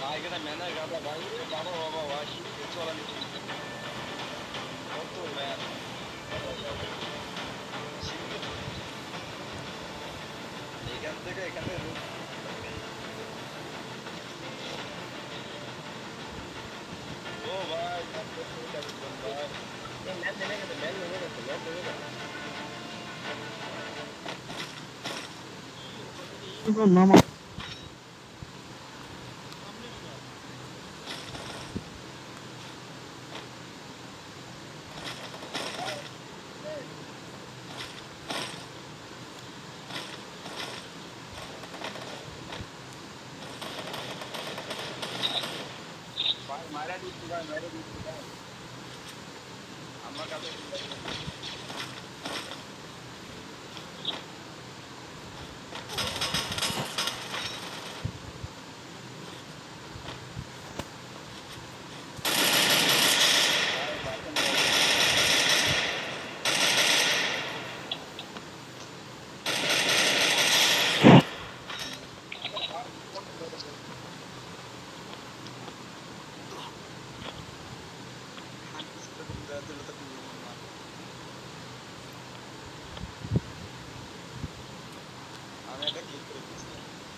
এখানে ম্যানের গাদা ভাই বাবা বাবা ভাই চলা নিচ্ছি কত ম্যান এখান থেকে এখানে ও ভাই ভাই ম্যান নেমে গেছে ম্যান নেমে গেছে ম্যান নেমে গেছে নামা ভাই মারা দিচ্ছি ভাই মারা দিচ্ছি ভাই আমার কাছে আমি একটা ক্লিক করে দিচ্ছি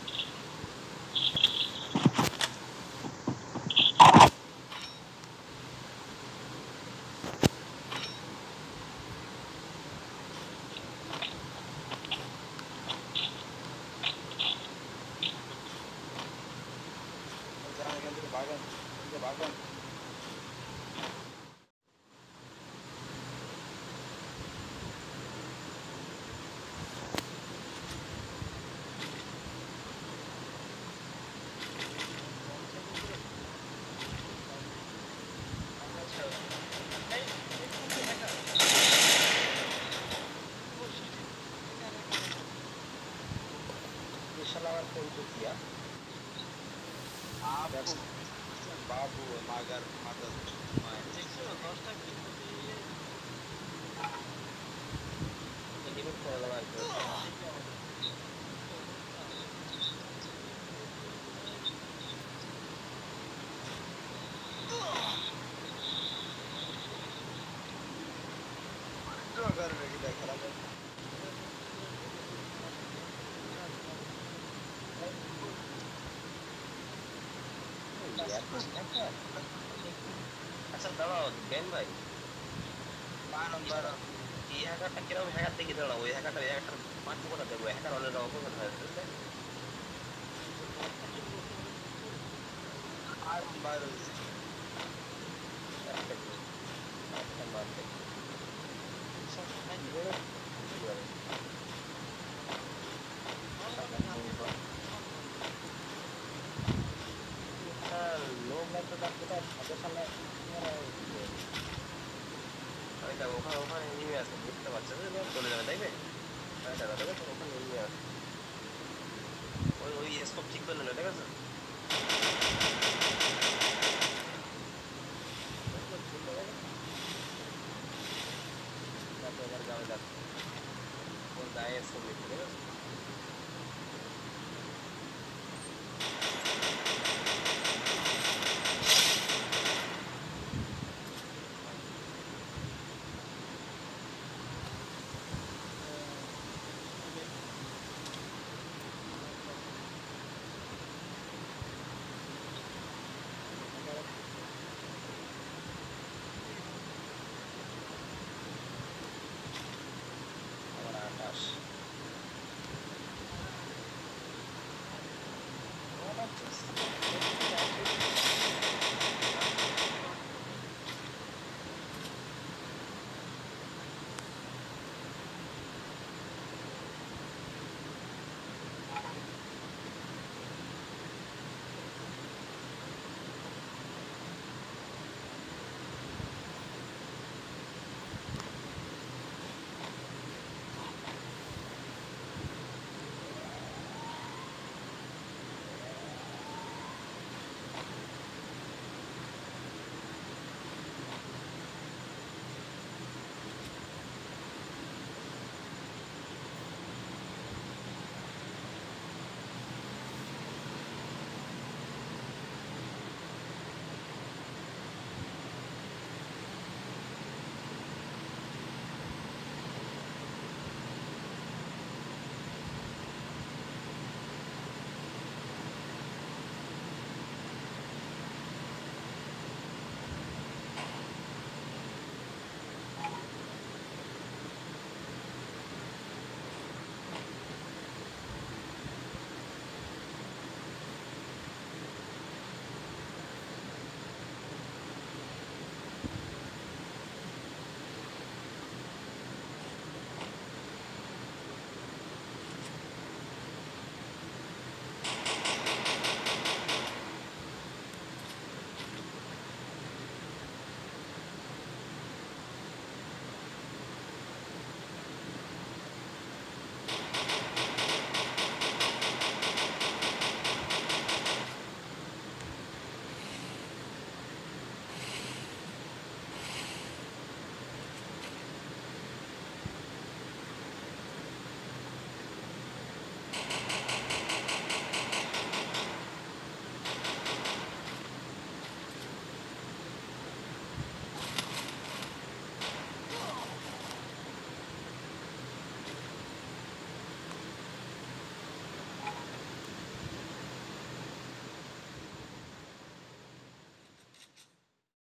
এখান থেকে বাগান বাগান আমার ফোন করছি বাবু মাগার মাদার লিমিট করে দেওয়া একটু মাগার রেখে দেখা লাগে আচ্ছা দাঁড়াও জ্ঞান ভাই বারণ এই হ্যাকারটা কিরকম হ্যাকার দেখি দাঁড়াও ওই হ্যাকারটা মাঠ কোথা দেবো হ্যাকার অনেক অপকথা হয়েছে আর বাইরে হয়েছে ওখানে নেমে আসবে বুঝতে পারছো চলে যাবে তাই ওখানে নেমে আসবে ওই স্কোপ ঠিক করে নিল ঠিক আছে